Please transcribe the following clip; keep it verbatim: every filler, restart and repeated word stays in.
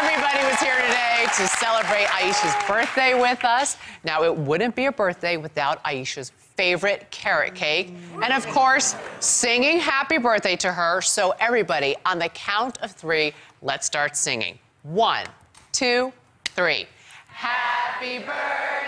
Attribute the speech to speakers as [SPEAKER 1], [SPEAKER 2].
[SPEAKER 1] everybody was here today to celebrate Aisha's birthday with us. Now, it wouldn't be a birthday without Aisha's favorite carrot cake. And of course, singing happy birthday to her. So everybody, on the count of three, let's start singing. One, two, three. Happy birthday.